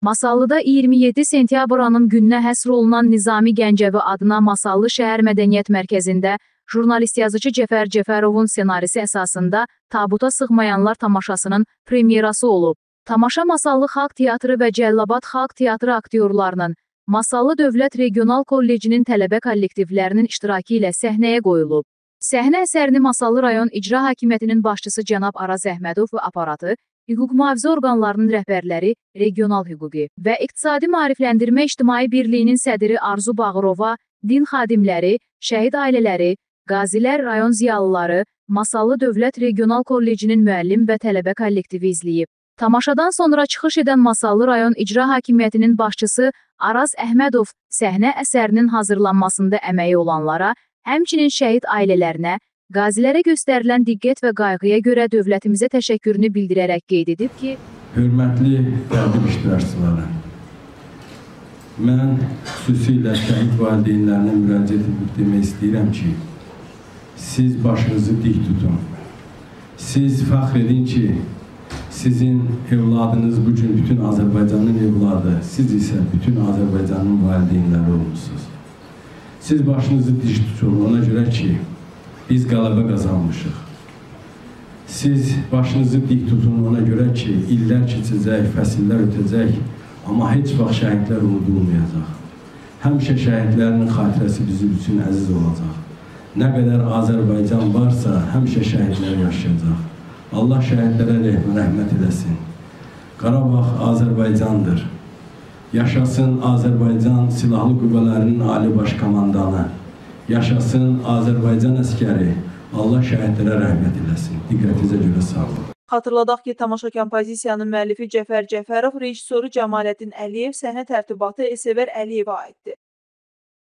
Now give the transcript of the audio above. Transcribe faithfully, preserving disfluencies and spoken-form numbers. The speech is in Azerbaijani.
Masallıda iyirmi yeddi sentyabr anım gününə həsr olunan Nizami Gəncəvi adına Masallı Şəhər Mədəniyyət Mərkəzində jurnalist yazıcı Cəfər Cəfərovun ssenarisi əsasında Tabuta Sığmayanlar tamaşasının premyerası olub. Tamaşa Masallı Xalq Teatrı və Cəllabad Xalq Teatrı aktyorlarının, Masallı Dövlət Regional Kollecinin tələbə kollektivlərinin iştirakı ilə səhnəyə qoyulub. Səhnə əsərini Masallı rayon İcra Hakimiyyətinin başçısı cənab Araz Əhmədov və aparatı, hüquq mühafizə orqanlarının rəhbərləri, regional hüquqi və iqtisadi maarifləndirmə İctimai Birliyinin sədri Arzu Bağırova, din xadimləri, şəhid ailələri, qazilər, rayon ziyalıları, Masallı Dövlət Regional Kollecinin müəllim və tələbə kollektivi izləyib. Tamaşadan sonra çıxış edən Masallı rayon İcra Hakimiyyətinin başçısı Araz Əhmədov səhnə əsərinin hazırlanmasında əməyi olanlara, həmçinin şəhid ailələrinə, qazilərə göstərilən diqqət və qayğıya görə dövlətimizə təşəkkürünü bildirərək qeyd edib ki, hörmətli qədim iştirakçıları, mən xüsusilə şəhid valideynlərinə müraciət edib demək istəyirəm ki, siz başınızı dik tutun. Siz fəxr edin ki, sizin evladınız bugün bütün Azərbaycanın evladı, siz isə bütün Azərbaycanın valideynləri olmuşsunuz. Siz başınızı dik tutun, ona görə ki, biz qələbə qazanmışıq. Siz başınızı dik tutun, ona görə ki, illər keçəcək, fəsillər ötəcək, amma heç vaxt şəhidlər unudulmayacaq. Həmişə şəhidlərin xatirəsi bizim üçün əziz olacaq. Nə qədər Azərbaycan varsa, həmişə şəhidlər yaşayacaq. Allah şəhidlərə rəhmət eləsin. Qarabağ Azərbaycandır. Yaşasın Azərbaycan Silahlı Qüvvələrinin Ali Baş Komandanı. Yaşasın Azərbaycan əskəri. Allah şəhidlərə rəhmət eləsin. Diqqətinizə görə sağ olun. Xatırladaq ki, tamaşa kompozisiyanın müəllifi Cəfər Cəfərov, rejissoru Cəmaləddin Əliyev, səhnə tərtibatı Esəvər Əliyevə aiddir.